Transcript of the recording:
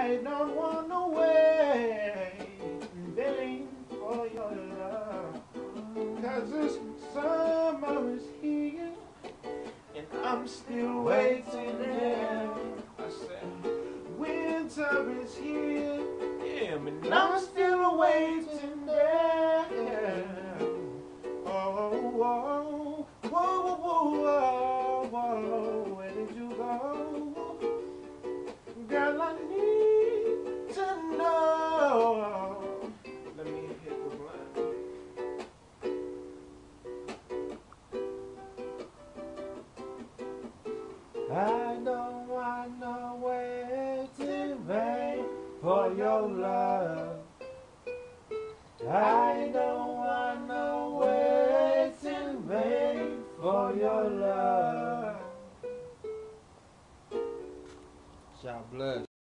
I don't wanna wait in vain for your love. 'Cause this summer is here and I'm still waiting there. I said, winter is here, yeah, but I'm still waiting there. Oh, whoa, whoa, whoa, whoa, whoa, where did you go? Girl, I need to know. Let me hit the blind. I don't want no waiting vain for your love. I don't want no waiting vain for your love. God bless.